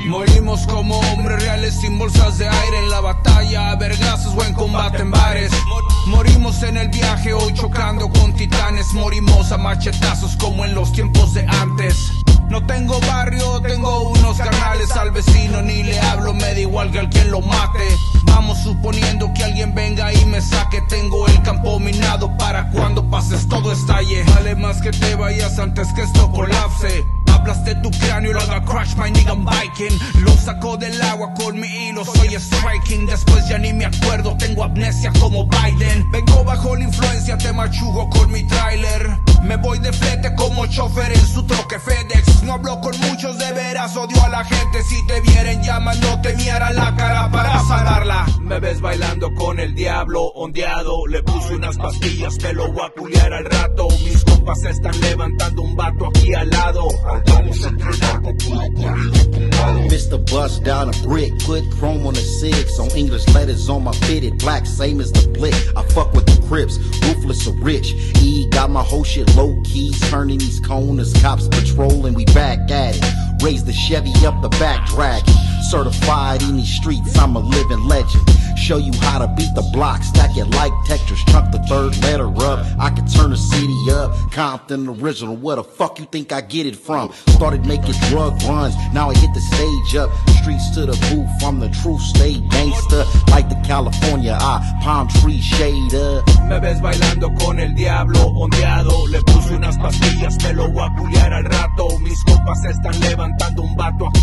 Morimos como hombres reales sin bolsas de aire en la batalla, vergazos o en combate en bares. Morimos en el viaje hoy chocando con titanes. Morimos a machetazos como en los tiempos de antes. No tengo barrio, tengo unos carnales. Al vecino ni le hablo, me da igual que alguien lo mate. Vamos suponiendo que alguien venga y me saque. Tengo el campo minado para cuando pases todo estalle. Vale más que te vayas antes que esto colapse. Hablas de tu cráneo, lo haga crash, my nigga, I'm biking. Lo saco del agua con mi hilo, soy striking. Después ya ni me acuerdo, tengo amnesia como Biden. Vengo bajo la influencia, te machugo con mi tráiler. Me voy de flete como chofer en su troque FedEx. No hablo con muchos, de veras odio a la gente. Si te vieren llamándote miara la cara para sanarla. Me ves bailando con el diablo ondeado. Le puse unas pastillas, te lo voy a culiar al rato. Mis compas están levantando un vato aquí al lado. Mr. Bust down a brick, put chrome on the six. On English letters on my fitted, black same as the blick. I fuck with the Crips, ruthless or rich. E got my whole shit low key, turning these corners, cops patrolling, we back at it. Raise the Chevy up the back, dragging. Certified in these streets, I'm a living legend. Show you how to beat the block, stack it like Tetris, chunk the third letter up. I can turn the city up, Compton original, where the fuck you think I get it from? Started making drug runs, now I hit the stage up. Streets to the booth, I'm the true state gangster. Like the California, palm tree shader. Me ves bailando con el diablo ondeado. Le puse unas pastillas, me lo voy a culiar al rato. Mis compas están levantando un vato aquí